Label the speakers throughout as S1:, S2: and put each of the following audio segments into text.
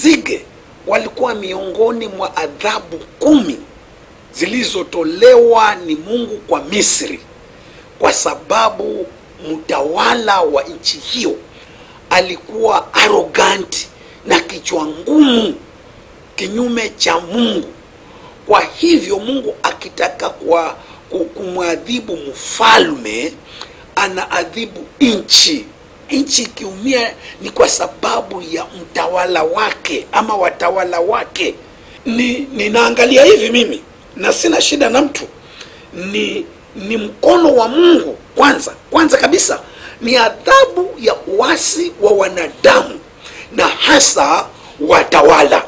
S1: nzige walikuwa miongoni mwa adhabu 10 zilizotolewa ni Mungu kwa Misri, kwa sababu mtawala wa nchi hiyo alikuwa arrogant na kichwa ngumu, kinyume cha Mungu. Kwa hivyo Mungu akitaka kumwadhibu mfalme, anaadhibu nchi. Nchi ikiumia ni kwa sababu ya mtawala wake ama watawala wake. Ninaangalia hivi mimi na sina shida na mtu. Ni mkono wa Mungu kwanza kabisa. Ni adhabu ya uasi wa wanadamu na hasa watawala.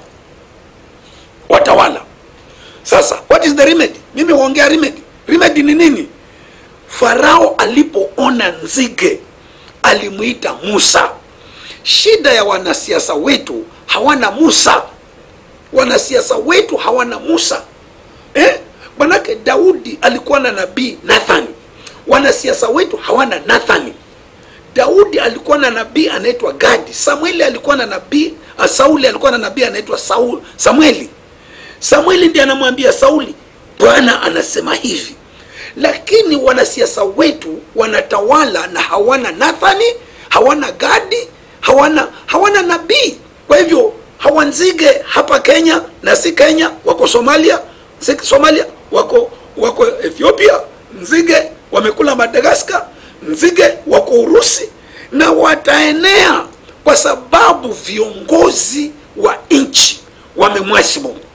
S1: Sasa what is the remedy? Mimi huongea remedy. Remedy ni nini? Farao alipoona nzige alimuita Musa. Shida ya wanasiasa wetu, hawana Musa. Wanasiasa wetu hawana Musa. Manake Daudi alikuwa na nabii Nathan. Wanasiasa wetu hawana Nathan. Daudi alikuwa na nabii anaitwa Gadi. Samueli alikuwa na nabii, Sauli alikuwa na nabii anaitwa Samueli. Samueli ndiye anamwambia Sauli, Bwana anasema hivi. Lakini wanasiasa wetu wanatawala na hawana Nathani, hawana Gadi, hawana nabii. Kwa hivyo hawa nzige hapa Kenya na si Kenya, wako Somalia, si Somalia, wako Ethiopia, nzige wamekula Madagascar, nzige wako Urusi, na wataenea kwa sababu viongozi wa nchi wamemwasi Mungu.